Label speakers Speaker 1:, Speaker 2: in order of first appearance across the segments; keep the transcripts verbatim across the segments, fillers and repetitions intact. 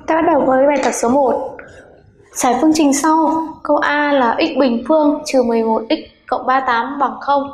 Speaker 1: Ta bắt đầu với bài tập số một. Giải phương trình sau. Câu A là x bình phương trừ mười một x cộng ba mươi tám bằng không.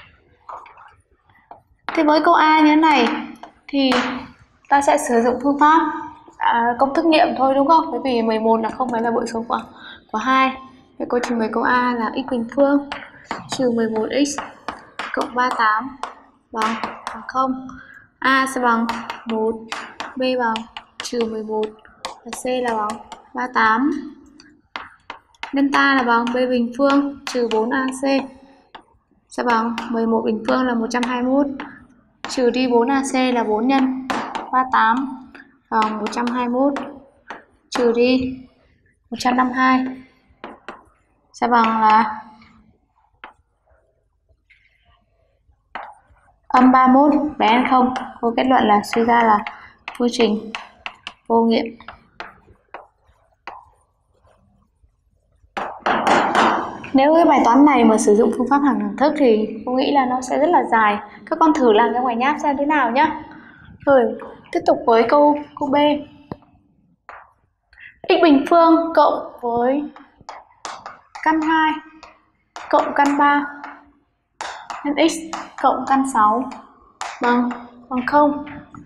Speaker 1: Thì với câu A như thế này thì ta sẽ sử dụng phương pháp à, công thức nghiệm thôi, đúng không? Bởi vì mười một là không phải là bội số của của hai. Vậy cô trình bày câu A là x bình phương trừ mười một x cộng ba mươi tám bằng bằng không. A sẽ bằng một, B bằng trừ mười một và C là bằng ba mươi tám. Delta là bằng B bình phương trừ bốn A C sẽ bằng mười một bình phương là một trăm hai mươi mốt, trừ đi bốn A C là bốn nhân ba mươi tám bằng một trăm hai mươi mốt, trừ đi một trăm năm mươi hai sẽ bằng là âm ba mươi mốt, bé hơn không. Cô kết luận là suy ra là phương trình vô nghiệm. Nếu cái bài toán này mà sử dụng phương pháp hằng đẳng thức thì cô nghĩ là nó sẽ rất là dài. Các con thử làm ra ngoài nháp xem thế nào nhé. Rồi tiếp tục với câu câu B. X bình phương cộng với căn hai cộng căn ba nhân x cộng căn sáu bằng bằng không.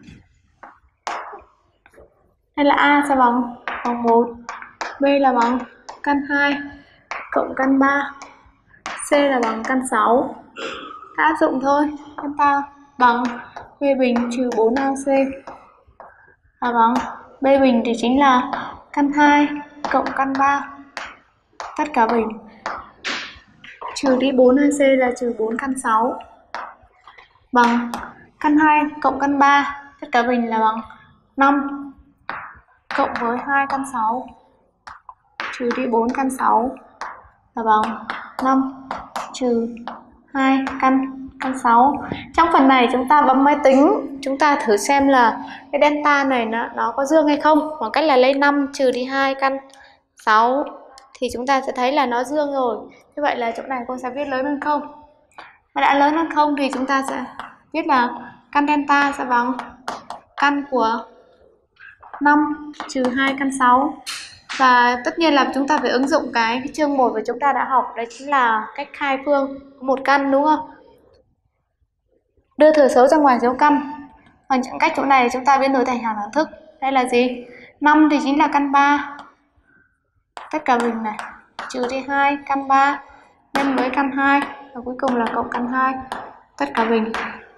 Speaker 1: Hay là A sẽ bằng bằng một, B là bằng căn hai cộng căn ba, C là bằng căn sáu. Ta áp dụng thôi. Delta bằng B bình trừ bốn A C là bằng B bình thì chính là căn hai cộng căn ba tất cả bình, trừ đi bốn A C là trừ bốn căn sáu bằng căn hai cộng căn ba tất cả bình là bằng năm cộng với hai căn sáu trừ đi bốn căn sáu là bằng năm trừ hai căn căn sáu. Trong phần này chúng ta bấm máy tính, chúng ta thử xem là cái delta này nó, nó có dương hay không. Bằng cách là lấy năm trừ đi hai căn sáu thì chúng ta sẽ thấy là nó dương rồi. Như vậy là chỗ này cô sẽ viết lớn hơn không. Mà đã lớn hơn không thì chúng ta sẽ viết là căn delta sẽ bằng căn của năm trừ hai căn sáu. Và tất nhiên là chúng ta phải ứng dụng cái, cái chương một mà chúng ta đã học, đấy chính là cách khai phương một căn, đúng không? Đưa thừa số ra ngoài dấu căn. Bằng cách chỗ này chúng ta biến đổi thành hằng đẳng thức. Đây là gì? năm thì chính là căn ba tất cả bình này, trừ đi hai căn ba nhân với căn hai và cuối cùng là cộng căn hai tất cả bình.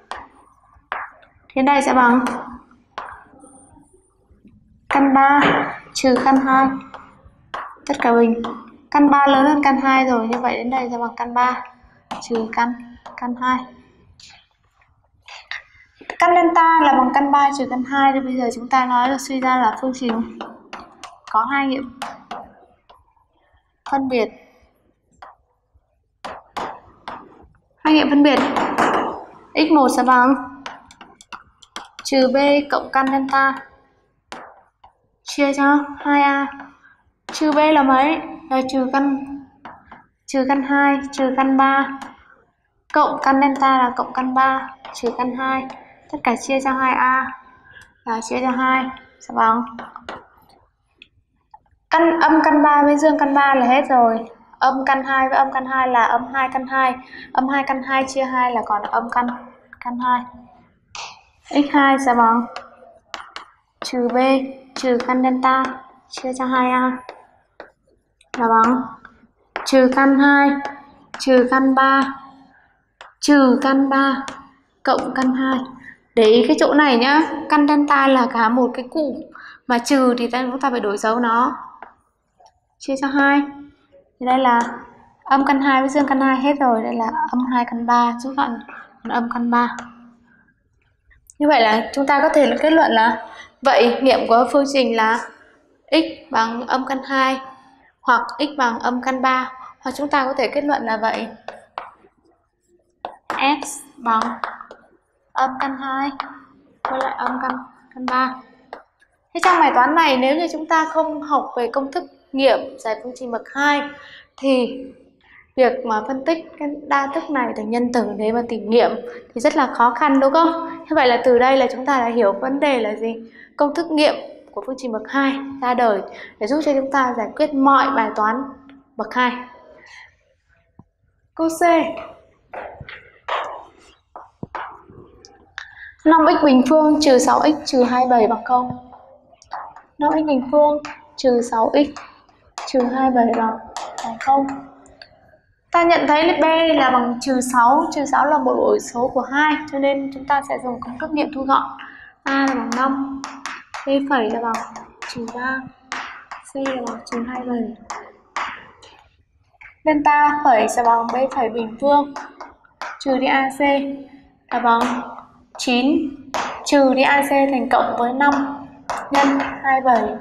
Speaker 1: Thế đây sẽ bằng căn ba trừ căn hai tất cả bình. Căn ba lớn hơn căn hai rồi, như vậy đến đây sẽ bằng căn ba trừ căn căn hai. Căn delta là bằng căn ba trừ căn hai, thì bây giờ chúng ta nói là suy ra là phương trình có hai nghiệm phân biệt. Hai nghiệm phân biệt. x một sẽ bằng trừ b cộng căn delta chia cho hai A. Trừ b là mấy? Là trừ căn trừ căn hai trừ căn ba cộng căn delta là cộng căn ba trừ căn hai, tất cả chia cho hai A là chia cho hai sẽ bằng căn âm căn ba với dương căn ba là hết rồi. Âm căn hai với âm căn hai là âm hai căn hai. Âm hai căn hai chia hai là còn âm căn căn hai. x hai sẽ bằng trừ b trừ căn delta chia cho hai A là bằng trừ căn hai trừ căn ba trừ căn ba cộng căn hai. Để ý cái chỗ này nhá, căn delta là cả một cái cụm, mà trừ thì chúng ta phải đổi dấu nó, chia cho hai. Thì đây là âm căn hai với dương căn hai hết rồi, đây là âm hai căn ba rút gọn âm căn ba. Như vậy là chúng ta có thể kết luận là vậy nghiệm của phương trình là x bằng âm căn hai hoặc x bằng âm căn ba, hoặc chúng ta có thể kết luận là vậy x bằng âm căn hai với lại âm căn căn ba. Thế trong bài toán này nếu như chúng ta không học về công thức nghiệm giải phương trình bậc hai thì việc mà phân tích cái đa thức này thành nhân tử để mà tìm nghiệm thì rất là khó khăn, đúng không? Như vậy là từ đây là chúng ta đã hiểu vấn đề là gì? Công thức nghiệm của phương trình bậc hai ra đời để giúp cho chúng ta giải quyết mọi bài toán bậc hai. Câu C. năm x bình phương trừ sáu x trừ hai mươi bảy bằng không. năm x bình phương trừ sáu x trừ hai mươi bảy bằng bằng không. Ta nhận thấy là B là bằng trừ sáu, trừ sáu là một ổ số của hai, cho nên chúng ta sẽ dùng công thức nghiệm thu gọn. A là bằng năm, B phẩy là bằng trừ ba, C là bằng trừ hai mươi bảy. Delta phẩy sẽ bằng B phẩy bình phương trừ đi a xê là bằng chín, trừ đi a xê thành cộng với năm nhân hai mươi bảy.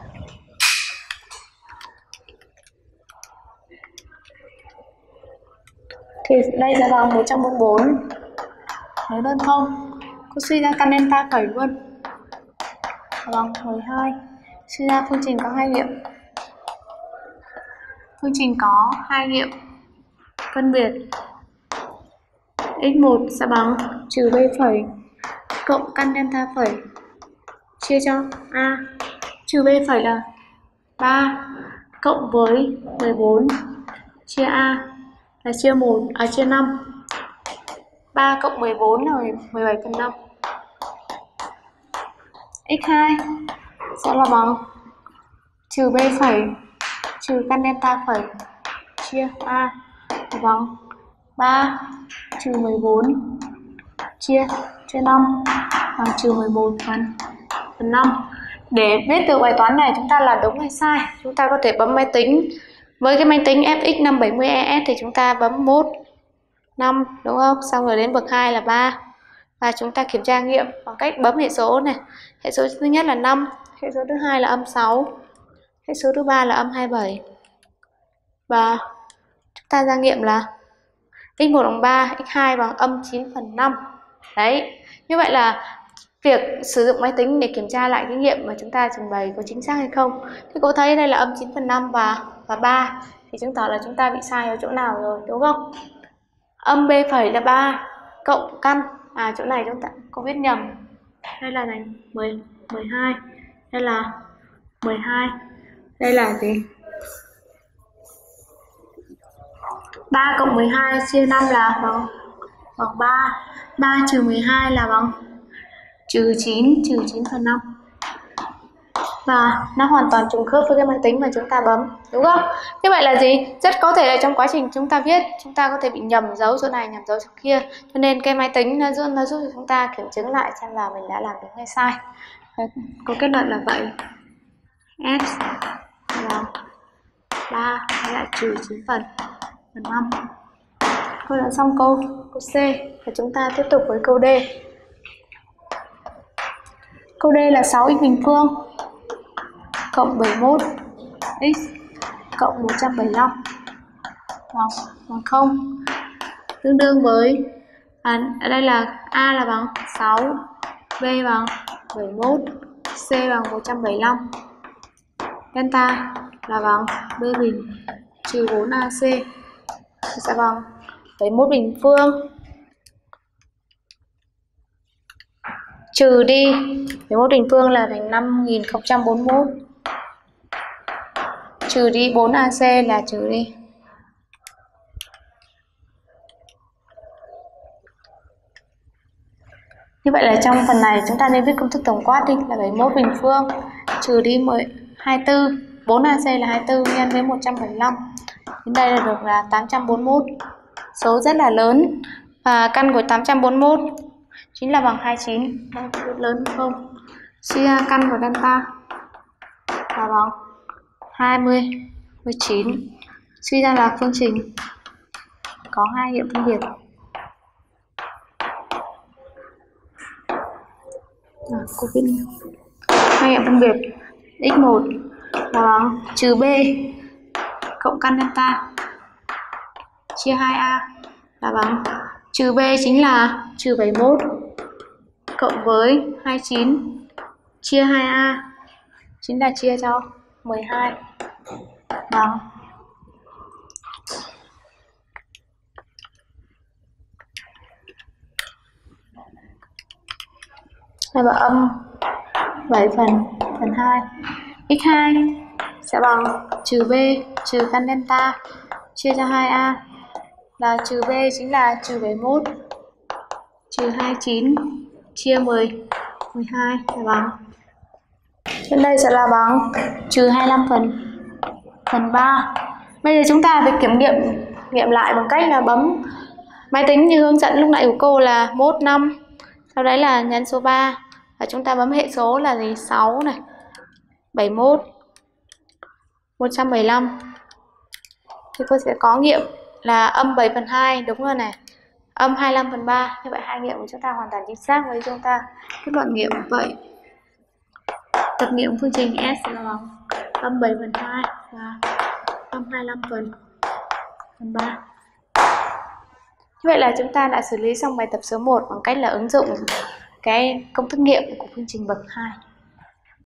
Speaker 1: Thì đây sẽ bằng một trăm bốn mươi bốn, lớn hơn không. Cô suy ra căn delta phẩy luôn, bằng mười hai. Suy ra phương trình có hai nghiệm. Phương trình có hai nghiệm phân biệt x một sẽ bằng trừ b phẩy cộng căn delta phẩy chia cho a, trừ b phẩy là ba cộng với mười bốn chia a là chia một, à chia năm. ba cộng mười bốn là mười bảy phần năm. x hai sẽ là bằng trừ b phẩy trừ căn delta phẩy chia a là bằng ba trừ mười bốn chia chia năm bằng trừ mười một phần phần năm. Để biết được bài toán này chúng ta làm đúng hay sai, chúng ta có thể bấm máy tính. Với cái máy tính F X năm bảy mươi E S thì chúng ta bấm một, năm đúng không? Xong rồi đến bậc hai là ba. Và chúng ta kiểm tra nghiệm bằng cách bấm hệ số này. Hệ số thứ nhất là năm, hệ số thứ hai là âm sáu, hệ số thứ ba là âm hai mươi bảy. Và chúng ta ra nghiệm là x một bằng ba, x hai bằng âm chín phần năm. Đấy, như vậy là việc sử dụng máy tính để kiểm tra lại cái nghiệm mà chúng ta trình bày có chính xác hay không. Thì cô thấy đây là âm chín phần năm và và ba, thì chứng tỏ là chúng ta bị sai ở chỗ nào rồi, đúng không? Âm b phẩy là ba cộng căn, à chỗ này chúng ta có viết nhầm. Đây là thành mười, mười hai. Đây là mười hai. Đây là gì? ba cộng mười hai chia năm là bằng bằng ba. ba trừ mười hai là bằng trừ chín, trừ chín phần năm. Và nó hoàn toàn trùng khớp với cái máy tính mà chúng ta bấm, đúng không? Như vậy là gì? Rất có thể là trong quá trình chúng ta viết, chúng ta có thể bị nhầm dấu chỗ này, nhầm dấu chỗ kia. Cho nên cái máy tính nó giúp, nó giúp cho chúng ta kiểm chứng lại xem là mình đã làm đúng hay sai. Có kết luận là vậy. S là ba lại trừ chín phần phần năm. Câu đã xong câu câu C, và chúng ta tiếp tục với câu D. Câu D là sáu x bình phương cộng bảy mươi mốt x cộng một trăm bảy mươi lăm bằng bằng không, tương đương với, à, ở đây là a là bằng sáu, b bằng bảy mươi mốt, c bằng một trăm bảy mươi lăm, delta là bằng b bình trừ bốn a c sẽ bằng bảy mươi mốt bình phương trừ đi bảy mươi mốt bình phương là thành năm nghìn không trăm bốn mươi mốt, trừ đi bốn a c là trừ đi như vậy là trong phần này chúng ta nên viết công thức tổng quát đi, là bảy mươi mốt bình phương trừ đi hai mươi tư, bốn a c là hai mươi tư nhân với một trăm bảy mươi lăm, đến đây là được là tám trăm bốn mươi mốt, số rất là lớn. Và căn của tám trăm bốn mươi mốt chính là bằng hai mươi chín, rất lớn không? Suy ra căn của delta là bằng hai mươi, mười chín. Suy ra là phương trình có hai nghiệm phân biệt. À, cô viết hai nghiệm phân biệt. x một là bằng trừ b cộng căn delta chia hai a là bằng trừ b chính là trừ bảy mươi mốt cộng với hai mươi chín chia hai a chính là chia cho mười hai bằng hai bằng âm bảy phần phần hai. x hai sẽ bằng trừ b trừ căn delta chia cho hai a là trừ b chính là trừ bảy mươi mốt trừ hai mươi chín chia mười, mười hai là bằng. Trên đây sẽ là bằng trừ hai mươi lăm phần phần ba. Bây giờ chúng ta phải kiểm nghiệm nghiệm lại bằng cách là bấm máy tính như hướng dẫn lúc nãy của cô là mốt năm, sau đấy là nhân số ba và chúng ta bấm hệ số là gì sáu này, bảy mươi mốt, một trăm bảy mươi lăm. Thì cô sẽ có nghiệm là âm bảy phần hai đúng rồi này, âm hai mươi lăm phần ba. Như vậy hai nghiệm của chúng ta hoàn toàn chính xác với chúng ta kết luận nghiệm. Vậy tập nghiệm phương trình S là bằng âm bảy phần hai và âm hai mươi lăm phần phần ba. Như vậy là chúng ta đã xử lý xong bài tập số một bằng cách là ứng dụng cái công thức nghiệm của phương trình bậc hai.